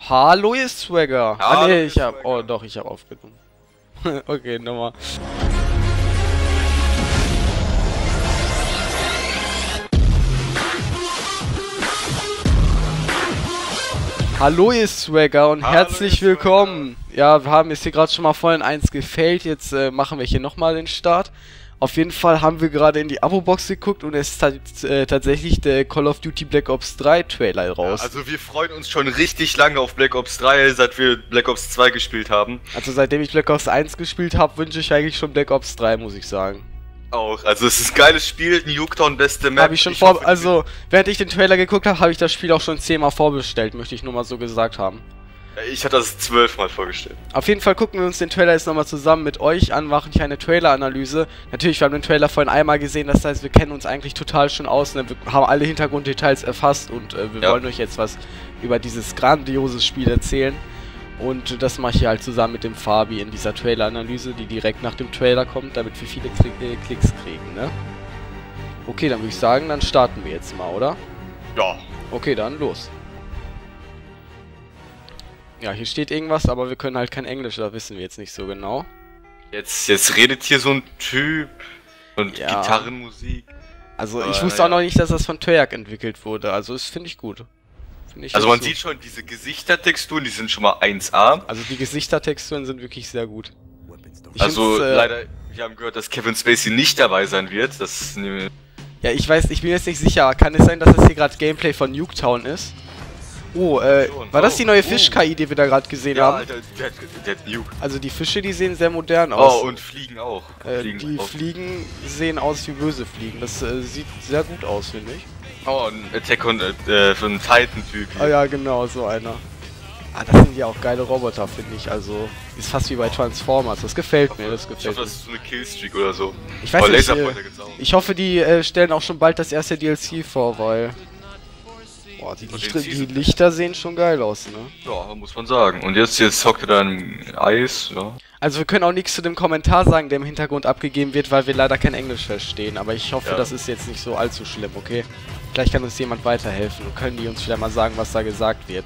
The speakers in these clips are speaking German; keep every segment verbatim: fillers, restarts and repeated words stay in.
Hallo ihr Swagger. Hallo, ah nee, ihr ich hab. Swagger. Oh doch, ich hab aufgenommen. Okay, nochmal. Hallo ihr Swagger und Hallo, herzlich ihr willkommen. Ja, wir haben jetzt hier gerade schon mal voll in eins gefailt. Jetzt äh, machen wir hier nochmal den Start. Auf jeden Fall haben wir gerade in die Abo-Box geguckt und es ist äh, tatsächlich der Call of Duty Black Ops drei Trailer raus. Ja, also wir freuen uns schon richtig lange auf Black Ops drei, seit wir Black Ops zwei gespielt haben. Also seitdem ich Black Ops eins gespielt habe, wünsche ich eigentlich schon Black Ops drei, muss ich sagen. Auch, also es ist ein geiles Spiel, Nuketown, beste Map. Habe ich schon ich vor, hoffe, also während ich den Trailer geguckt habe, habe ich das Spiel auch schon zehnmal vorbestellt, möchte ich nur mal so gesagt haben. Ich hatte das zwölfmal vorgestellt. Auf jeden Fall gucken wir uns den Trailer jetzt nochmal zusammen mit euch an, machen hier eine Trailer-Analyse. Natürlich, wir haben den Trailer vorhin einmal gesehen, das heißt, wir kennen uns eigentlich total schon aus, ne? Wir haben alle Hintergrunddetails erfasst und äh, wir Ja. wollen euch jetzt was über dieses grandiose Spiel erzählen. Und das mache ich hier halt zusammen mit dem Fabi in dieser Trailer-Analyse, die direkt nach dem Trailer kommt, damit wir viele Kli äh, Klicks kriegen, ne? Okay, dann würde ich sagen, dann starten wir jetzt mal, oder? Ja. Okay, dann los. Ja, hier steht irgendwas, aber wir können halt kein Englisch, das wissen wir jetzt nicht so genau. Jetzt, jetzt redet hier so ein Typ und Ja. Gitarrenmusik. Also Aber, ich wusste ja. auch noch nicht, dass das von Treyarch entwickelt wurde, also das finde ich gut. Find ich Also jetzt man gut. sieht schon, diese Gesichtertexturen, die sind schon mal eins A. Also die Gesichtertexturen sind wirklich sehr gut. Ich Also find's, äh, leider, wir haben gehört, dass Kevin Spacey nicht dabei sein wird. Das ist eine... Ja, ich weiß, ich bin jetzt nicht sicher, aber kann es sein, dass das hier gerade Gameplay von Nuketown ist? Oh, äh, Schon. war das Oh, die neue oh. Fisch-K I, die wir da gerade gesehen Ja, haben? Alter, der, der hat Nuke. Also die Fische, die sehen sehr modern aus. Oh, und Fliegen auch. äh, Fliegen die auch. Fliegen sehen aus wie böse Fliegen. Das äh, sieht sehr gut aus, finde ich. Oh, ein Attack on äh, für einen Titan-Typ Ah hier. ja, genau, so einer. Ah, das sind ja auch geile Roboter, finde ich. Also, ist fast wie bei Transformers. Das gefällt mir, das Ich gefällt hoffe, mir. das ist so eine Killstreak oder so. Ich weiß Oh, nicht, Laserpointer äh, gibt's auch. ich hoffe, die äh, stellen auch schon bald das erste D L C vor, weil... Boah, die, Und den Lichter, die Season- Lichter sehen schon geil aus, ne? Ja, muss man sagen. Und jetzt, jetzt hockt er da im Eis, ja. Also wir können auch nichts zu dem Kommentar sagen, der im Hintergrund abgegeben wird, weil wir leider kein Englisch verstehen. Aber ich hoffe, Ja. das ist jetzt nicht so allzu schlimm, okay? Vielleicht kann uns jemand weiterhelfen und können die uns vielleicht mal sagen, was da gesagt wird.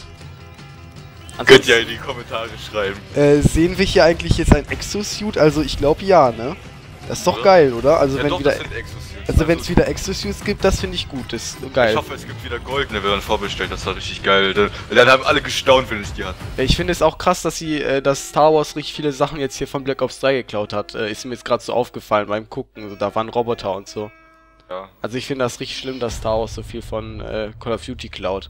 Könnt ihr in die Kommentare schreiben. Äh, sehen wir hier eigentlich jetzt ein Exosuit? Also ich glaube ja, ne? Das ist doch Oder? geil, oder? Also Ja, wenn doch, wieder, das sind Exosuits. also wenn es wieder Exosuits gibt, das finde ich gut. Das ist geil. Ich hoffe, es gibt wieder goldene, wenn man vorbestellt. Das war richtig geil. Dann, dann haben alle gestaunt, wenn ich die hatte. Ich finde es auch krass, dass sie, äh, dass Star Wars richtig viele Sachen jetzt hier von Black Ops drei geklaut hat. Äh, ist mir jetzt gerade so aufgefallen beim Gucken. Also, da waren Roboter und so. Ja. Also ich finde das richtig schlimm, dass Star Wars so viel von äh, Call of Duty klaut.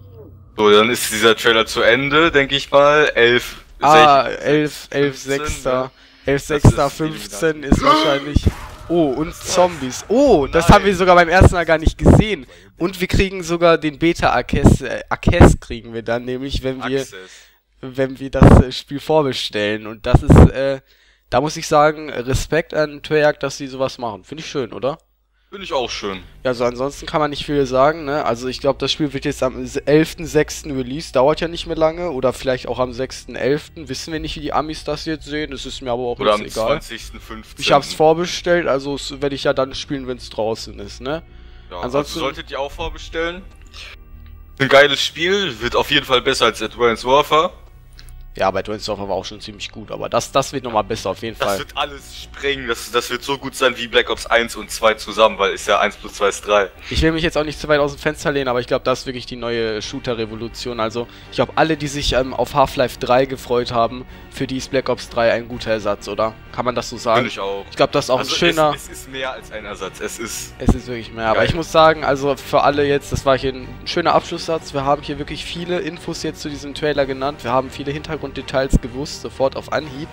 So, dann ist dieser Trailer zu Ende, denke ich mal. elf, Ah, sechzehn, elf, elf, fünfzehn, sechster. ja. elf, sechster, ist fünfzehn ist wahrscheinlich... Oh, und Zombies. Oh, das Nein. haben wir sogar beim ersten Mal gar nicht gesehen. Und wir kriegen sogar den Beta-Akess, äh, Akess kriegen wir dann, nämlich wenn wir, Access. wenn wir das äh, Spiel vorbestellen. Und das ist, äh, da muss ich sagen, Respekt an Treyarch, dass sie sowas machen. Finde ich schön, oder? Finde ich auch schön. Ja, also ansonsten kann man nicht viel sagen, ne? Also ich glaube, das Spiel wird jetzt am elften sechsten Release, dauert ja nicht mehr lange. Oder vielleicht auch am sechsten elften Wissen wir nicht, wie die Amis das jetzt sehen. Das ist mir aber auch Oder am jetzt egal. zwanzigsten fünfzehnten Ich hab's vorbestellt, also es werde ich ja dann spielen, wenn es draußen ist, ne? Ja, ansonsten- also solltet ihr auch vorbestellen. Ein geiles Spiel, wird auf jeden Fall besser als Advanced Warfare. Ja, bei Advanced Warfare war auch schon ziemlich gut, aber das, das wird nochmal besser auf jeden Das Fall. wird alles sprengen, das, das wird so gut sein wie Black Ops eins und zwei zusammen, weil ist ja eins plus zwei ist drei. Ich will mich jetzt auch nicht zu weit aus dem Fenster lehnen, aber ich glaube, das ist wirklich die neue Shooter-Revolution. Also, ich glaube, alle, die sich ähm, auf Half-Life drei gefreut haben, für die ist Black Ops drei ein guter Ersatz, oder? Kann man das so sagen? Finde ich auch. Ich glaube, das ist auch Also ein schöner... Es, es ist mehr als ein Ersatz, es ist... Es ist wirklich mehr, aber Geil. ich muss sagen, also für alle jetzt, das war hier ein schöner Abschlusssatz. Wir haben hier wirklich viele Infos jetzt zu diesem Trailer genannt. Wir haben viele Hintergrunddetails gewusst, sofort auf Anhieb.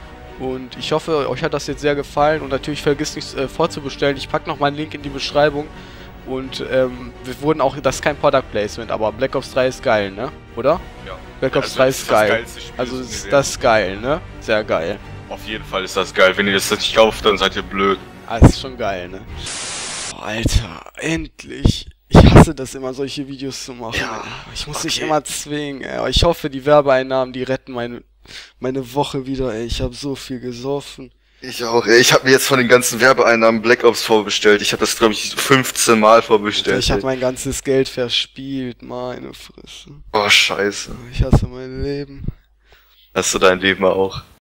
Und ich hoffe, euch hat das jetzt sehr gefallen. Und natürlich vergisst nicht äh, vorzubestellen. Ich packe nochmal einen Link in die Beschreibung. Und ähm, wir wurden auch, das ist kein Product Placement, aber Black Ops drei ist geil, ne? Oder? Ja. Black Ops Also drei das ist ist das geil. geilste Spiel Also des ist Universums. das geil, ne? Sehr geil. Auf jeden Fall ist das geil, wenn ihr das nicht kauft, dann seid ihr blöd. Ah, das ist schon geil, ne? Oh, Alter, endlich. Ich hasse das immer, solche Videos zu machen. Ja, ey. Ich muss okay. dich immer zwingen, ey. Aber ich hoffe, die Werbeeinnahmen, die retten meine, meine Woche wieder, ey. Ich habe so viel gesoffen. Ich auch, ey. Ich habe mir jetzt von den ganzen Werbeeinnahmen Black Ops vorbestellt. Ich habe das, glaube ich, fünfzehn Mal vorbestellt. Ich habe mein ganzes Geld verspielt, meine Fresse. Boah, scheiße. Ich hasse mein Leben. Hast du dein Leben auch?